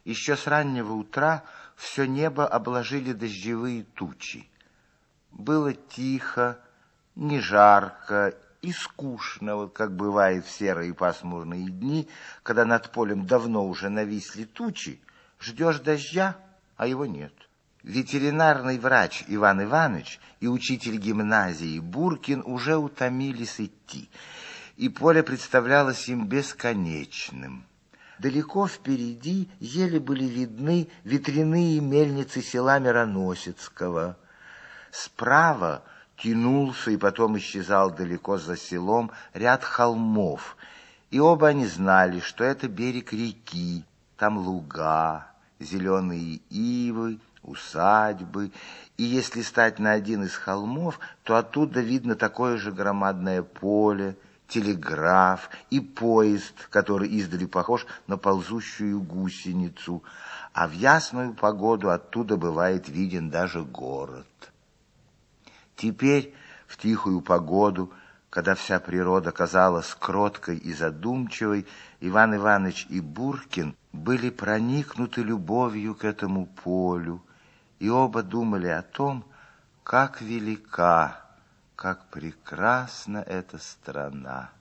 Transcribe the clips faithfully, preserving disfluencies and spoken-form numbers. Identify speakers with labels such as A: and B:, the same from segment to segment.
A: Еще с раннего утра все небо обложили дождевые тучи. Было тихо, не жарко и скучно, вот как бывает в серые пасмурные дни, когда над полем давно уже нависли тучи, ждешь дождя, а его нет. Ветеринарный врач Иван Иванович и учитель гимназии Буркин уже утомились идти, и поле представлялось им бесконечным. Далеко впереди еле были видны ветряные мельницы села Мироносецкого. Справа тянулся и потом исчезал далеко за селом ряд холмов, и оба они знали, что это берег реки, там луга, зеленые ивы, усадьбы, и если стать на один из холмов, то оттуда видно такое же громадное поле, телеграф и поезд, который издали похож на ползущую гусеницу, а в ясную погоду оттуда бывает виден даже город. Теперь, в тихую погоду, когда вся природа казалась кроткой и задумчивой, Иван Иванович и Буркин были проникнуты любовью к этому полю, и оба думали о том, как велика, как прекрасна эта страна.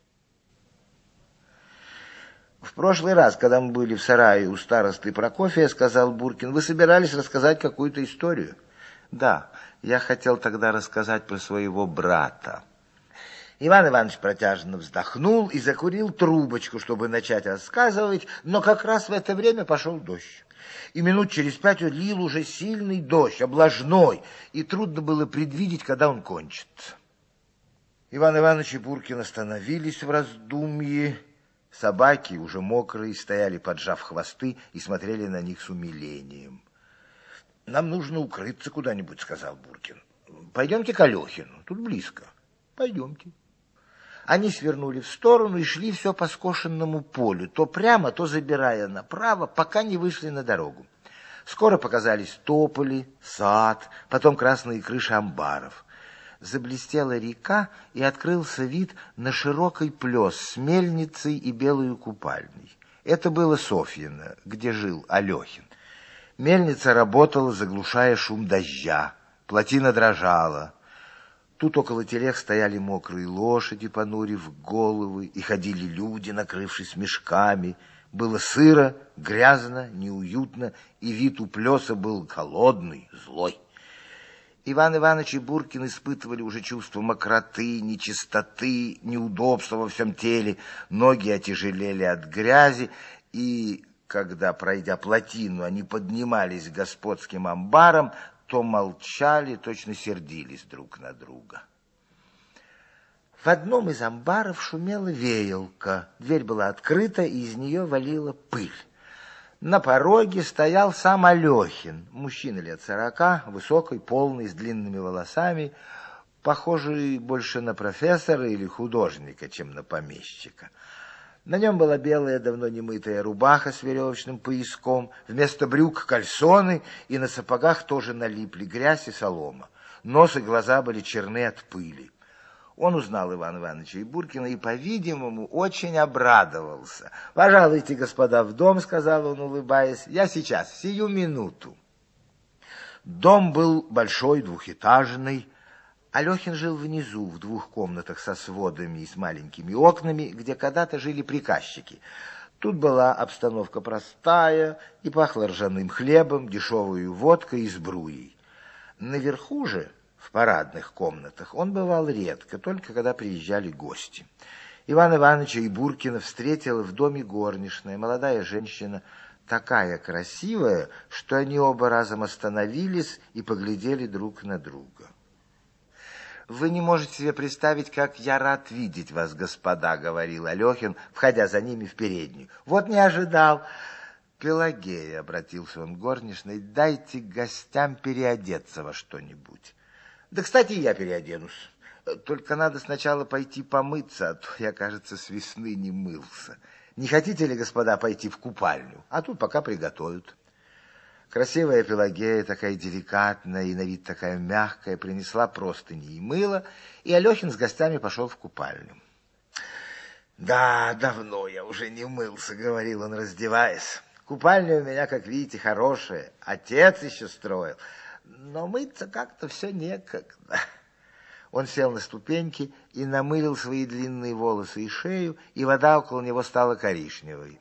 A: В прошлый раз, когда мы были в сарае у старосты Прокофия, сказал Буркин, вы собирались рассказать какую-то историю? Да, я хотел тогда рассказать про своего брата. Иван Иванович протяжно вздохнул и закурил трубочку, чтобы начать рассказывать, но как раз в это время пошел дождь. И минут через пять лил уже сильный дождь, облажной, и трудно было предвидеть, когда он кончится. Иван Иванович и Буркин остановились в раздумье. Собаки, уже мокрые, стояли, поджав хвосты, и смотрели на них с умилением. «Нам нужно укрыться куда-нибудь», — сказал Буркин. «Пойдемте к Алехину, тут близко». «Пойдемте». Они свернули в сторону и шли все по скошенному полю, то прямо, то забирая направо, пока не вышли на дорогу. Скоро показались тополи, сад, потом красные крыши амбаров. Заблестела река, и открылся вид на широкий плес с мельницей и белую купальней. Это было Софьино, где жил Алехин. Мельница работала, заглушая шум дождя. Плотина дрожала. Тут около телег стояли мокрые лошади, понурив головы, и ходили люди, накрывшись мешками. Было сыро, грязно, неуютно, и вид у плеса был холодный, злой. Иван Иванович и Буркин испытывали уже чувство мокроты, нечистоты, неудобства во всем теле. Ноги отяжелели от грязи, и когда, пройдя плотину, они поднимались к господским амбарам, то молчали, точно сердились друг на друга. В одном из амбаров шумела веялка. Дверь была открыта, и из нее валила пыль. На пороге стоял сам Алехин, мужчина лет сорока, высокий, полный, с длинными волосами, похожий больше на профессора или художника, чем на помещика. На нем была белая, давно немытая рубаха с веревочным пояском, вместо брюк кальсоны, и на сапогах тоже налипли грязь и солома. Нос и глаза были черны от пыли. Он узнал Ивана Ивановича и Буркина и, по-видимому, очень обрадовался. «Пожалуйте, господа, в дом», — сказал он, улыбаясь. «Я сейчас, сию минуту». Дом был большой, двухэтажный. Алехин жил внизу, в двух комнатах со сводами и с маленькими окнами, где когда-то жили приказчики. Тут была обстановка простая и пахло ржаным хлебом, дешевой водкой и сбруей. Наверху же, в парадных комнатах, он бывал редко, только когда приезжали гости. Ивана Ивановича и Буркина встретила в доме горничная, молодая женщина, такая красивая, что они оба разом остановились и поглядели друг на друга. «Вы не можете себе представить, как я рад видеть вас, господа», — говорил Алехин, входя за ними в переднюю. «Вот не ожидал». «Пелагея», — обратился он к горничной, — «дайте гостям переодеться во что-нибудь». «Да, кстати, я переоденусь. Только надо сначала пойти помыться, а то я, кажется, с весны не мылся. Не хотите ли, господа, пойти в купальню? А тут пока приготовят». Красивая Пелагея, такая деликатная и на вид такая мягкая, принесла простыни и мыло, и Алехин с гостями пошел в купальню. «Да, давно я уже не мылся», — говорил он, раздеваясь. Купальня у меня, как видите, хорошая. Отец еще строил. Но мыться как-то все некогда. Он сел на ступеньки и намылил свои длинные волосы и шею, и вода около него стала коричневой.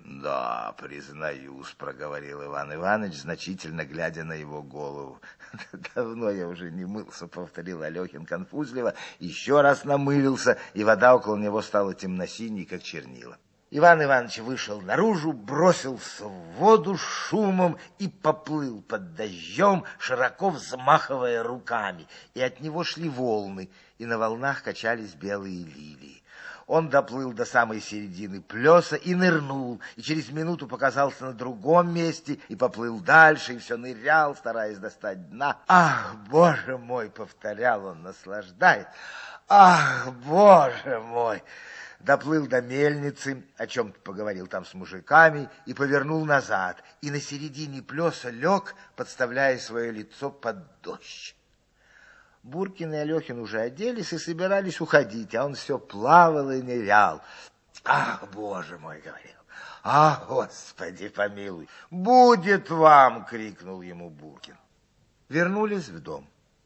A: «Да, признаюсь», — проговорил Иван Иванович, значительно глядя на его голову. «Давно я уже не мылся», — повторил Алехин конфузливо, еще раз намылился, и вода около него стала темно-синей, как чернила. Иван Иванович вышел наружу, бросился в воду шумом и поплыл под дождем, широко взмахивая руками, и от него шли волны, и на волнах качались белые лилии. Он доплыл до самой середины плеса и нырнул, и через минуту показался на другом месте, и поплыл дальше, и все нырял, стараясь достать дна. «Ах, боже мой!» — повторял он, наслаждаясь. «Ах, боже мой!» Доплыл до мельницы, о чем-то поговорил там с мужиками, и повернул назад, и на середине плеса лег, подставляя свое лицо под дождь. Буркин и Алехин уже оделись и собирались уходить, а он все плавал и нырял. «Ах, боже мой!» — говорил. «Ах, Господи, помилуй! Будет вам!» — крикнул ему Буркин. Вернулись в дом.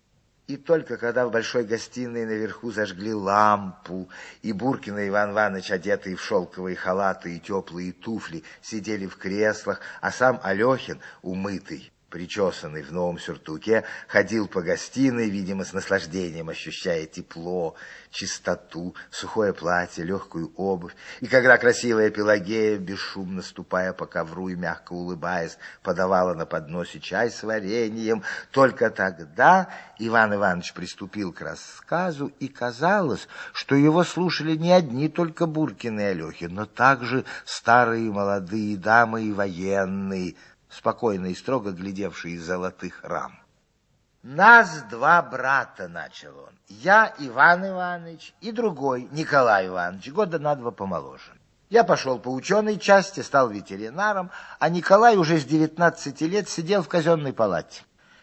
A: И только когда в большой гостиной наверху зажгли лампу, и Буркин и Иван Иванович, одетые в шелковые халаты и теплые туфли, сидели в креслах, а сам Алехин, умытый, причесанный в новом сюртуке, ходил по гостиной, видимо, с наслаждением ощущая тепло, чистоту, сухое платье, легкую обувь. И когда красивая Пелагея, бесшумно ступая по ковру и мягко улыбаясь, подавала на подносе чай с вареньем, только тогда Иван Иванович приступил к рассказу, и казалось, что его слушали не одни только Буркин и Алехин, но также старые молодые дамы и военные, спокойно и строго глядевший из золотых рам. «Нас два брата», — начал он. «Я, Иван Иванович, и другой, Николай Иванович, года на два помоложе. Я пошел по ученой части, стал ветеринаром, а Николай уже с девятнадцати лет сидел в казенной палате.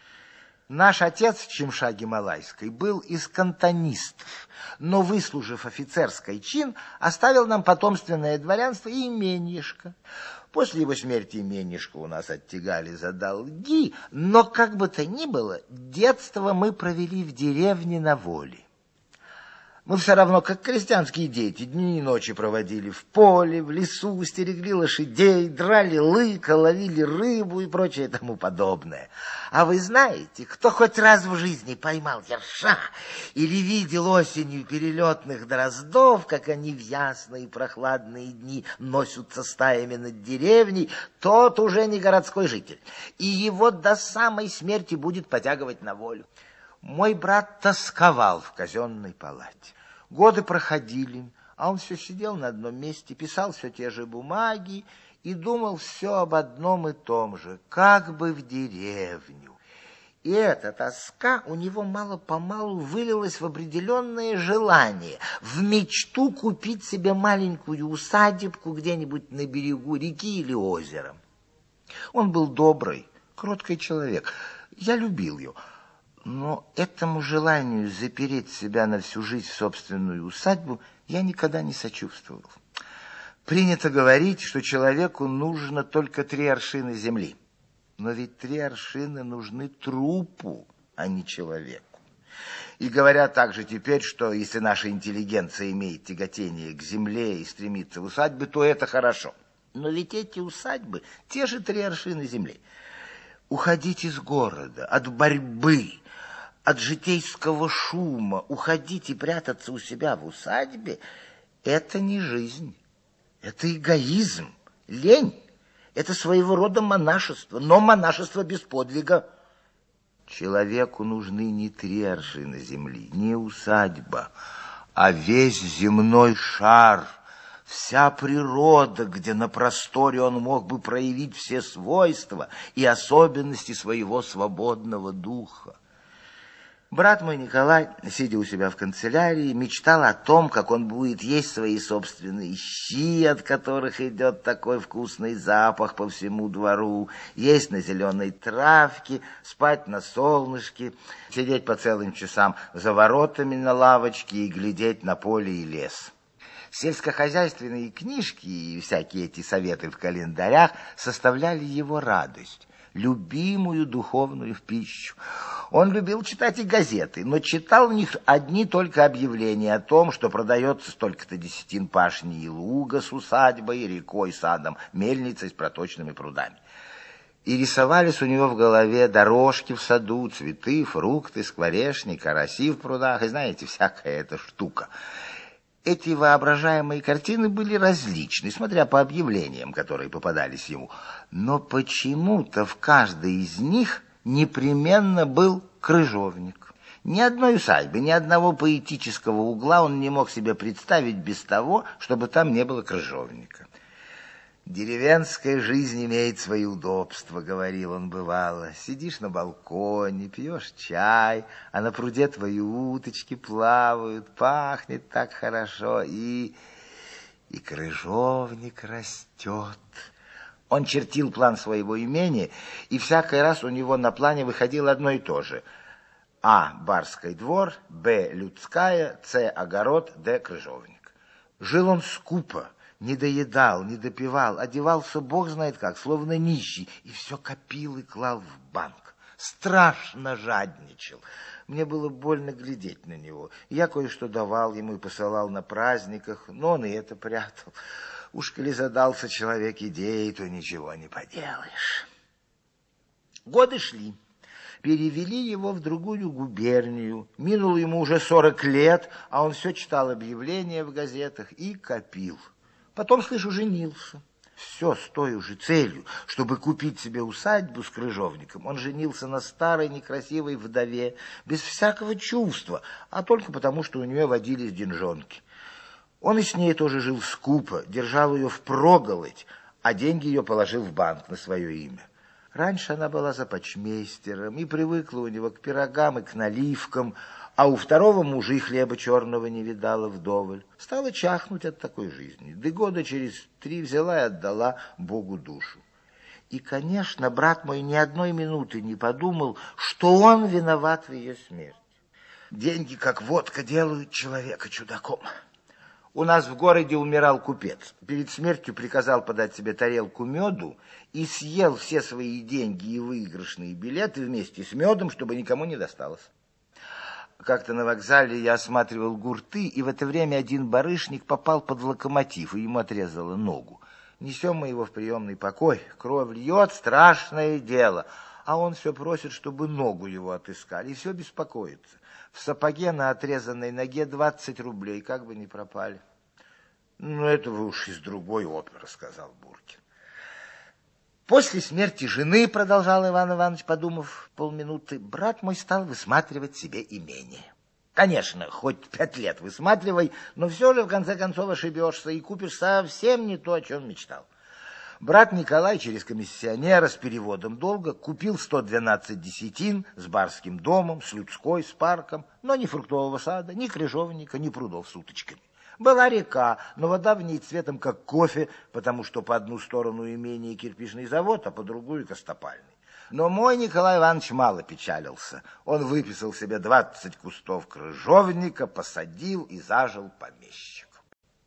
A: Наш отец в Чемша Гималайской был из кантонистов, но, выслужив офицерский чин, оставил нам потомственное дворянство и именьишко. После его смерти именишко у нас оттягали за долги, но, как бы то ни было, детство мы провели в деревне на воле. Мы все равно, как крестьянские дети, дни и ночи проводили в поле, в лесу, стерегли лошадей, драли лыка, ловили рыбу и прочее тому подобное. А вы знаете, кто хоть раз в жизни поймал ерша или видел осенью перелетных дроздов, как они в ясные прохладные дни носятся стаями над деревней, тот уже не городской житель, и его до самой смерти будет потягивать на волю. Мой брат тосковал в казенной палате. Годы проходили, а он все сидел на одном месте, писал все те же бумаги и думал все об одном и том же, как бы в деревню. И эта тоска у него мало-помалу вылилась в определенное желание, в мечту купить себе маленькую усадебку где-нибудь на берегу реки или озера. Он был добрый, кроткий человек. Я любил его. Но этому желанию запереть себя на всю жизнь в собственную усадьбу я никогда не сочувствовал. Принято говорить, что человеку нужно только три аршина земли. Но ведь три аршина нужны трупу, а не человеку. И говорят также теперь, что если наша интеллигенция имеет тяготение к земле и стремится в усадьбы, то это хорошо. Но ведь эти усадьбы — те же три аршина земли. Уходить из города, от борьбы, от житейского шума, уходить и прятаться у себя в усадьбе — это не жизнь, это эгоизм, лень, это своего рода монашество, но монашество без подвига. Человеку нужны не три аршина земли, не усадьба, а весь земной шар, вся природа, где на просторе он мог бы проявить все свойства и особенности своего свободного духа. Брат мой Николай, сидя у себя в канцелярии, мечтал о том, как он будет есть свои собственные щи, от которых идет такой вкусный запах по всему двору, есть на зеленой травке, спать на солнышке, сидеть по целым часам за воротами на лавочке и глядеть на поле и лес. Сельскохозяйственные книжки и всякие эти советы в календарях составляли его радость, любимую духовную пищу. Он любил читать и газеты, но читал в них одни только объявления о том, что продается столько-то десятин пашни и луга с усадьбой, рекой, садом, мельницей с проточными прудами. И рисовались у него в голове дорожки в саду, цветы, фрукты, скворечни, караси в прудах, и знаете, всякая эта штука. Эти воображаемые картины были различны, смотря по объявлениям, которые попадались ему. Но почему-то в каждой из них непременно был крыжовник. Ни одной усадьбы, ни одного поэтического угла он не мог себе представить без того, чтобы там не было крыжовника. «Деревенская жизнь имеет свои удобства», — говорил он бывало. «Сидишь на балконе, пьешь чай, а на пруде твои уточки плавают, пахнет так хорошо, и... и крыжовник растет». Он чертил план своего имения, и всякий раз у него на плане выходило одно и то же. А. Барский двор, Б. Людская, С. Огород, Д. Крыжовник. Жил он скупо. Не доедал, не допивал, одевался бог знает как, словно нищий, и все копил и клал в банк. Страшно жадничал. Мне было больно глядеть на него. Я кое-что давал ему и посылал на праздниках, но он и это прятал. Уж коли задался человек идеей, то ничего не поделаешь. Годы шли. Перевели его в другую губернию. Минуло ему уже сорок лет, а он все читал объявления в газетах и копил. Потом, слышу, женился. Все с той же целью, чтобы купить себе усадьбу с крыжовником. Он женился на старой некрасивой вдове, без всякого чувства, а только потому, что у нее водились деньжонки. Он и с ней тоже жил скупо, держал ее впроголодь, а деньги ее положил в банк на свое имя. Раньше она была започмейстером и привыкла у него к пирогам и к наливкам, а у второго мужа и хлеба черного не видала вдоволь. Стала чахнуть от такой жизни, да года через три взяла и отдала Богу душу. И, конечно, брат мой ни одной минуты не подумал, что он виноват в ее смерти. Деньги, как водка, делают человека чудаком. У нас в городе умирал купец. Перед смертью приказал подать себе тарелку меду и съел все свои деньги и выигрышные билеты вместе с медом, чтобы никому не досталось. Как-то на вокзале я осматривал гурты, и в это время один барышник попал под локомотив, и ему отрезало ногу. Несем мы его в приемный покой, кровь льет, страшное дело. А он все просит, чтобы ногу его отыскали, и все беспокоится. В сапоге на отрезанной ноге двадцать рублей, как бы не пропали. Ну, это вы уж из другой оперы, сказал Буркин. После смерти жены, продолжал Иван Иванович, подумав полминуты, брат мой стал высматривать себе имение. Конечно, хоть пять лет высматривай, но все же в конце концов ошибешься и купишь совсем не то, о чем мечтал. Брат Николай через комиссионера с переводом долга купил сто двенадцать десятин с барским домом, с людской, с парком, но ни фруктового сада, ни крыжовника, ни прудов с уточками. Была река, но вода в ней цветом как кофе, потому что по одну сторону имение кирпичный завод, а по другую костопальный. Но мой Николай Иванович мало печалился. Он выписал себе двадцать кустов крыжовника, посадил и зажил помещиком.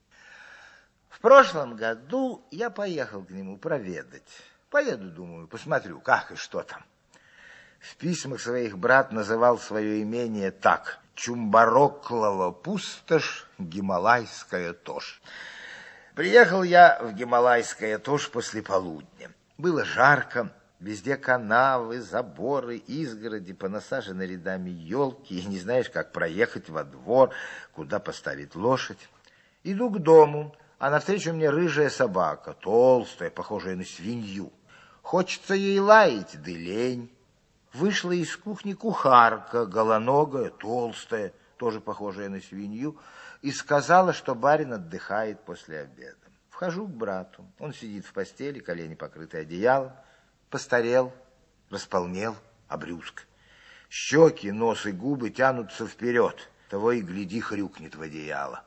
A: В прошлом году я поехал к нему проведать. Поеду, думаю, посмотрю, как и что там. В письмах своих брат называл свое имение так: Чумбароклова пустошь, Гималайская тошь. Приехал я в Гималайская тошь после полудня. Было жарко, везде канавы, заборы, изгороди, понасажены рядами елки, и не знаешь, как проехать во двор, куда поставить лошадь. Иду к дому, а навстречу мне рыжая собака, толстая, похожая на свинью. Хочется ей лаять, да лень. Вышла из кухни кухарка, голоногая, толстая, тоже похожая на свинью, и сказала, что барин отдыхает после обеда. Вхожу к брату. Он сидит в постели, колени покрыты одеялом, постарел, располнел, обрюзг. Щеки, нос и губы тянутся вперед, того и гляди, хрюкнет в одеяло.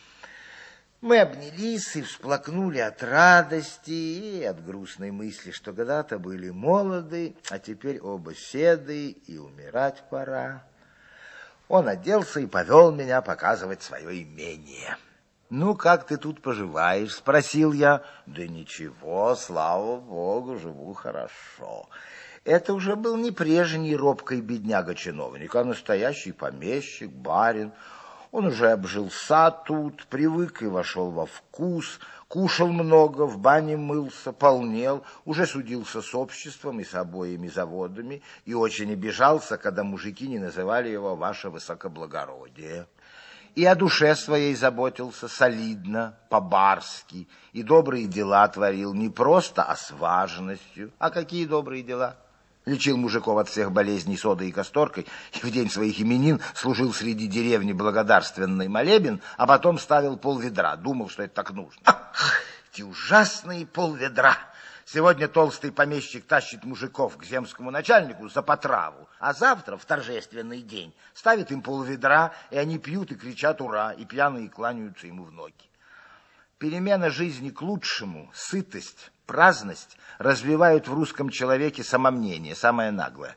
A: Мы обнялись и всплакнули от радости и от грустной мысли, что когда-то были молоды, а теперь оба седы, и умирать пора. Он оделся и повел меня показывать свое имение. «Ну, как ты тут поживаешь?» — спросил я. «Да ничего, слава богу, живу хорошо». Это уже был не прежний робкий бедняга-чиновник, а настоящий помещик, барин. Он уже обжился тут, привык и вошел во вкус, кушал много, в бане мылся, полнел, уже судился с обществом и с обоими заводами и очень обижался, когда мужики не называли его «ваше высокоблагородие». И о душе своей заботился солидно, по-барски, и добрые дела творил не просто, а с важностью. А какие добрые дела? Лечил мужиков от всех болезней содой и касторкой, и в день своих именин служил среди деревни благодарственный молебен, а потом ставил полведра, думал, что это так нужно. Ах, эти ужасные полведра! Сегодня толстый помещик тащит мужиков к земскому начальнику за потраву, а завтра, в торжественный день, ставит им полведра, и они пьют и кричат «Ура!», и пьяные кланяются ему в ноги. Перемена жизни к лучшему, сытость, праздность развивают в русском человеке самомнение, самое наглое.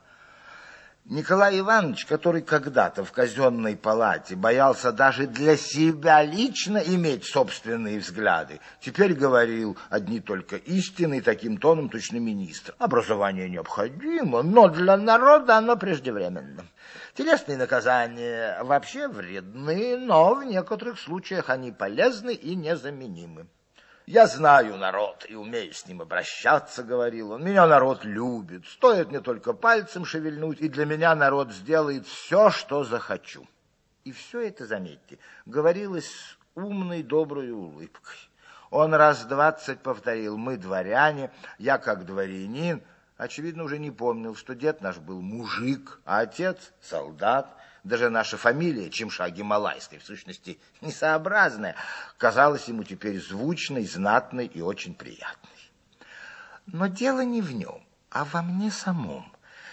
A: Николай Иванович, который когда-то в казенной палате боялся даже для себя лично иметь собственные взгляды, теперь говорил одни только истины таким тоном, точно министр. Образование необходимо, но для народа оно преждевременно. Телесные наказания вообще вредны, но в некоторых случаях они полезны и незаменимы. «Я знаю народ и умею с ним обращаться», — говорил он. «Меня народ любит. Стоит мне только пальцем шевельнуть, и для меня народ сделает все, что захочу». И все это, заметьте, говорилось с умной, доброй улыбкой. Он раз двадцать повторил: «Мы дворяне, я как дворянин». Очевидно, уже не помнил, что дед наш был мужик, а отец — солдат. Даже наша фамилия, Чимша Гималайская, в сущности несообразная, казалась ему теперь звучной, знатной и очень приятной. Но дело не в нем, а во мне самом.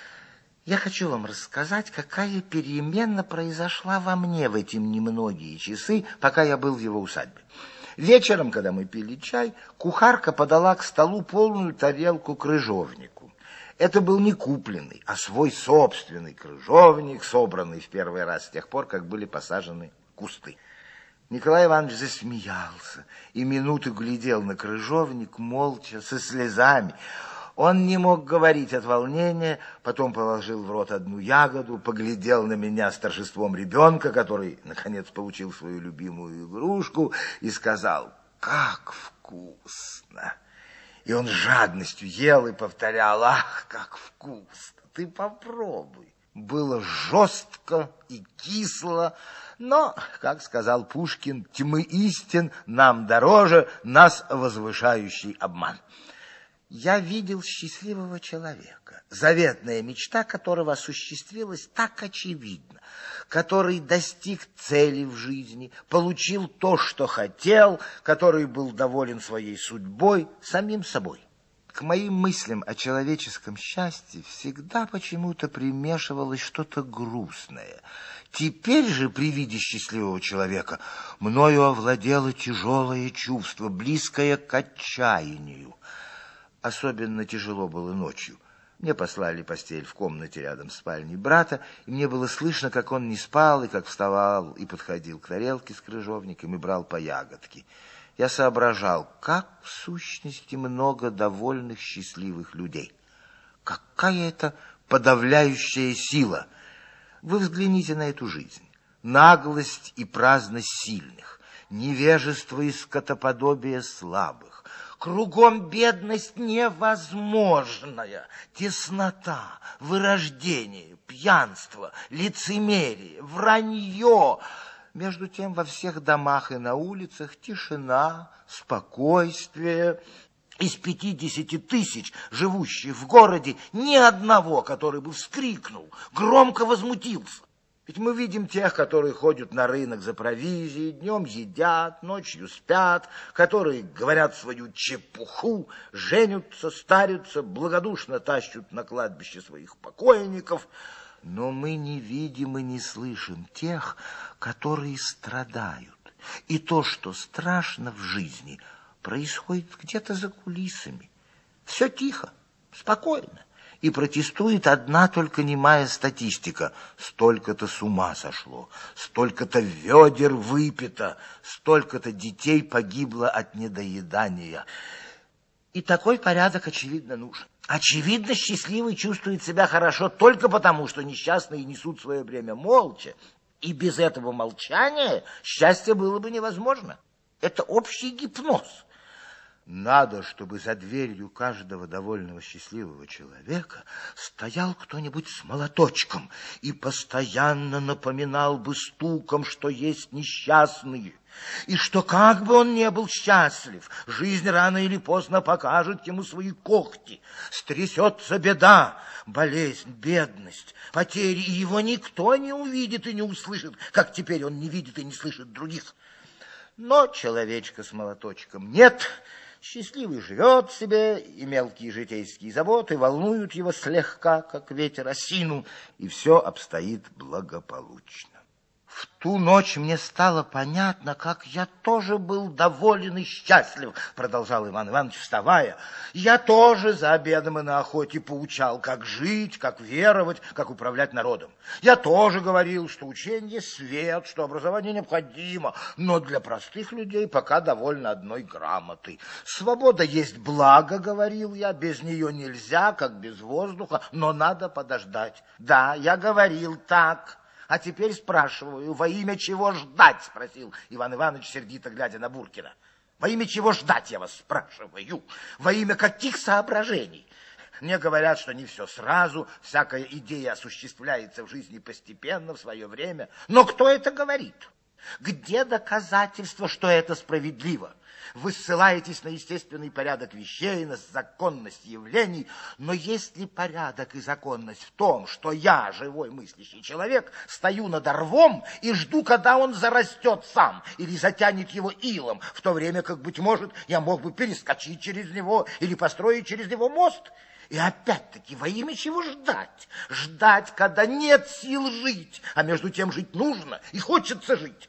A: Я хочу вам рассказать, какая перемена произошла во мне в эти немногие часы, пока я был в его усадьбе. Вечером, когда мы пили чай, кухарка подала к столу полную тарелку крыжовнику. Это был не купленный, а свой собственный крыжовник, собранный в первый раз с тех пор, как были посажены кусты. Николай Иванович засмеялся и минуту глядел на крыжовник молча, со слезами. Он не мог говорить от волнения, потом положил в рот одну ягоду, поглядел на меня с торжеством ребенка, который, наконец, получил свою любимую игрушку, и сказал: «Как вкусно!» И он с жадностью ел и повторял: «Ах, как вкусно! Ты попробуй!» Было жестко и кисло, но, как сказал Пушкин, тьмы истин нам дороже, нас возвышающий обман. Я видел счастливого человека, заветная мечта которого осуществилась так очевидно, который достиг цели в жизни, получил то, что хотел, который был доволен своей судьбой, самим собой. К моим мыслям о человеческом счастье всегда почему-то примешивалось что-то грустное. Теперь же при виде счастливого человека мною овладело тяжелое чувство, близкое к отчаянию. Особенно тяжело было ночью. Мне послали постель в комнате рядом с спальней брата, и мне было слышно, как он не спал, и как вставал и подходил к тарелке с крыжовником и брал по ягодке. Я соображал, как в сущности много довольных, счастливых людей. Какая это подавляющая сила! Вы взгляните на эту жизнь. Наглость и праздность сильных, невежество и скотоподобие слабых, кругом бедность невозможная, теснота, вырождение, пьянство, лицемерие, вранье. Между тем во всех домах и на улицах тишина, спокойствие. Из пятидесяти тысяч, живущих в городе, ни одного, который бы вскрикнул, громко возмутился. Ведь мы видим тех, которые ходят на рынок за провизией, днем едят, ночью спят, которые говорят свою чепуху, женятся, старятся, благодушно тащут на кладбище своих покойников. Но мы не видим и не слышим тех, которые страдают. И то, что страшно в жизни, происходит где-то за кулисами. Все тихо, спокойно. И протестует одна только немая статистика. Столько-то с ума сошло, столько-то ведер выпито, столько-то детей погибло от недоедания. И такой порядок, очевидно, нужен. Очевидно, счастливый чувствует себя хорошо только потому, что несчастные несут свое бремя молча. И без этого молчания счастье было бы невозможно. Это общий гипноз. Надо, чтобы за дверью каждого довольного счастливого человека стоял кто-нибудь с молоточком и постоянно напоминал бы стуком, что есть несчастные, и что как бы он не был счастлив, жизнь рано или поздно покажет ему свои когти. Стрясется беда, болезнь, бедность, потери, и его никто не увидит и не услышит, как теперь он не видит и не слышит других. Но человечка с молоточком нет. Счастливый живет себе, и мелкие житейские заботы волнуют его слегка, как ветер осину, и все обстоит благополучно. В ту ночь мне стало понятно, как я тоже был доволен и счастлив, продолжал Иван Иванович, вставая. Я тоже за обедом и на охоте поучал, как жить, как веровать, как управлять народом. Я тоже говорил, что учение свет, что образование необходимо, но для простых людей пока довольно одной грамоты. Свобода есть благо, говорил я, без нее нельзя, как без воздуха, но надо подождать. Да, я говорил так. А теперь спрашиваю, во имя чего ждать, спросил Иван Иванович, сердито глядя на Буркина. Во имя чего ждать, я вас спрашиваю? Во имя каких соображений? Мне говорят, что не все сразу, всякая идея осуществляется в жизни постепенно, в свое время. Но кто это говорит? Где доказательства, что это справедливо? Вы ссылаетесь на естественный порядок вещей, на законность явлений, но есть ли порядок и законность в том, что я, живой мыслящий человек, стою над рвом и жду, когда он зарастет сам или затянет его илом, в то время как, быть может, я мог бы перескочить через него или построить через него мост? И опять-таки, во имя чего ждать? Ждать, когда нет сил жить, а между тем жить нужно и хочется жить.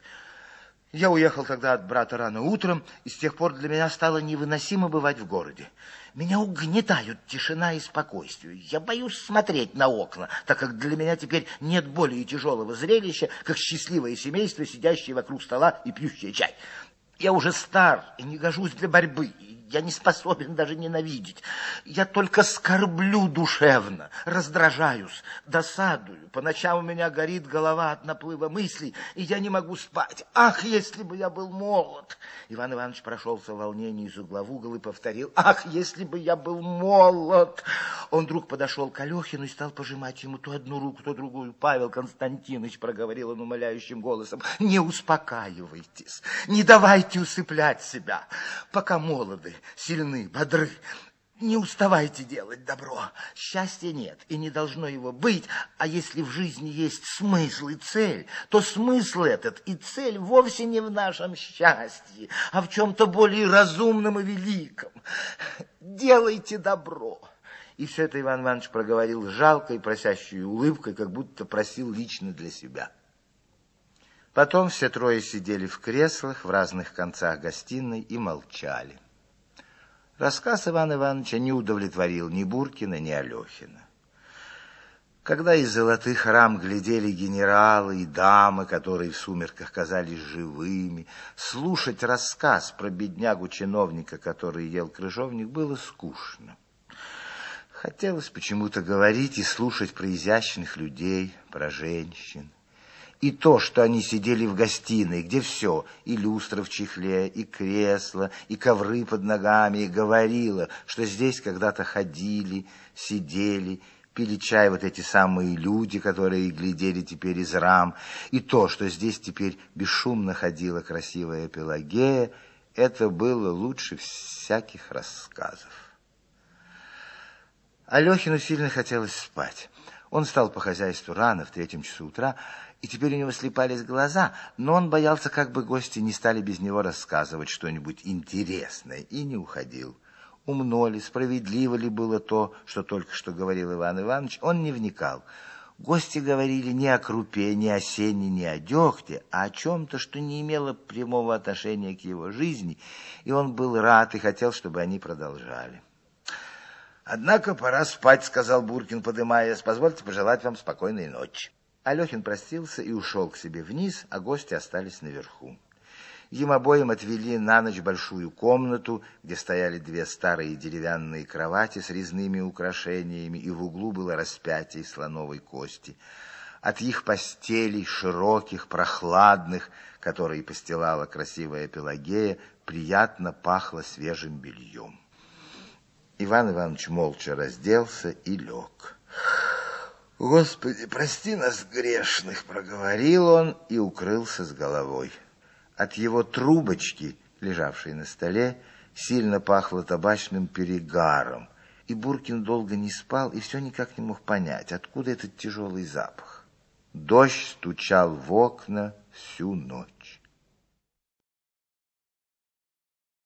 A: Я уехал тогда от брата рано утром, и с тех пор для меня стало невыносимо бывать в городе. Меня угнетают тишина и спокойствие. Я боюсь смотреть на окна, так как для меня теперь нет более тяжелого зрелища, как счастливое семейство, сидящее вокруг стола и пьющее чай. Я уже стар и не гожусь для борьбы. Я не способен даже ненавидеть. Я только скорблю душевно, раздражаюсь, досадую. По ночам у меня горит голова от наплыва мыслей, и я не могу спать. Ах, если бы я был молод! Иван Иванович прошелся в волнении из угла в угол и повторил: ах, если бы я был молод! Он вдруг подошел к Алехину и стал пожимать ему то одну руку, то другую. Павел Константинович, проговорил он умоляющим голосом, не успокаивайтесь, не давайте усыплять себя, пока молоды, сильны, бодры. Не уставайте делать добро. Счастья нет и не должно его быть, а если в жизни есть смысл и цель, то смысл этот и цель вовсе не в нашем счастье, а в чем-то более разумном и великом. Делайте добро. И все это Иван Иванович проговорил с жалкой, просящей улыбкой, как будто просил лично для себя. Потом все трое сидели в креслах в разных концах гостиной и молчали. Рассказ Ивана Ивановича не удовлетворил ни Буркина, ни Алехина. Когда из золотых рам глядели генералы и дамы, которые в сумерках казались живыми, слушать рассказ про беднягу-чиновника, который ел крыжовник, было скучно. Хотелось почему-то говорить и слушать про изящных людей, про женщин. И то, что они сидели в гостиной, где все, и люстра в чехле, и кресло, и ковры под ногами, и говорило, что здесь когда-то ходили, сидели, пили чай вот эти самые люди, которые глядели теперь из рам, и то, что здесь теперь бесшумно ходила красивая Пелагея, это было лучше всяких рассказов. Алехину сильно хотелось спать. Он встал по хозяйству рано, в третьем часу утра, и теперь у него слепались глаза, но он боялся, как бы гости не стали без него рассказывать что-нибудь интересное, и не уходил. Умно ли, справедливо ли было то, что только что говорил Иван Иванович, он не вникал. Гости говорили не о крупе, не о сене, не о дегте, а о чем-то, что не имело прямого отношения к его жизни, и он был рад и хотел, чтобы они продолжали. «Однако пора спать», — сказал Буркин, подымаясь. «Позвольте пожелать вам спокойной ночи». Алехин простился и ушел к себе вниз, а гости остались наверху. Им обоим отвели на ночь большую комнату, где стояли две старые деревянные кровати с резными украшениями, и в углу было распятие из слоновой кости. От их постелей, широких, прохладных, которые постилала красивая Пелагея, приятно пахло свежим бельем. Иван Иванович молча разделся и лег. «Господи, прости нас, грешных!» — проговорил он и укрылся с головой. От его трубочки, лежавшей на столе, сильно пахло табачным перегаром, и Буркин долго не спал и все никак не мог понять, откуда этот тяжелый запах. Дождь стучал в окна всю ночь.